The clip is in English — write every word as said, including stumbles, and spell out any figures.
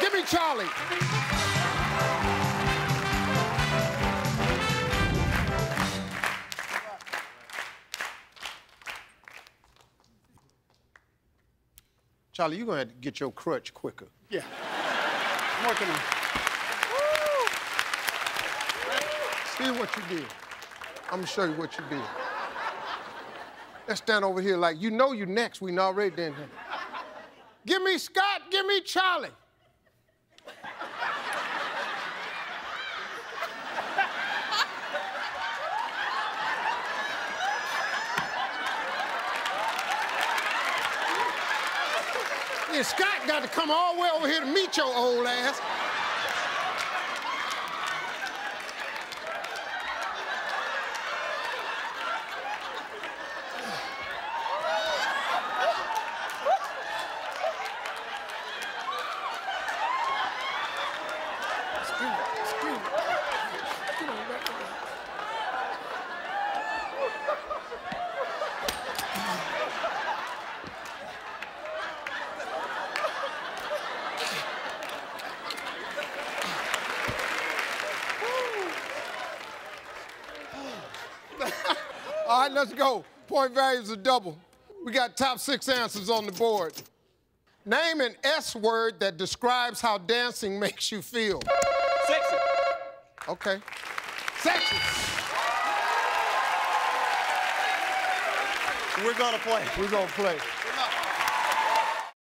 Give me Charlie. Charlie, you're gonna have to get your crutch quicker. Yeah. I'm working on it. See what you did. I'm gonna show you what you did. Let's stand over here like you know you next. We already done here. Give me Scott, give me Charlie. Yeah, Scott got to come all the way over here to meet your old ass. All right, let's go. Point values are double. We got top six answers on the board. Name an S word that describes how dancing makes you feel. Sexy. Okay. Sexy. We're gonna play. We're gonna play.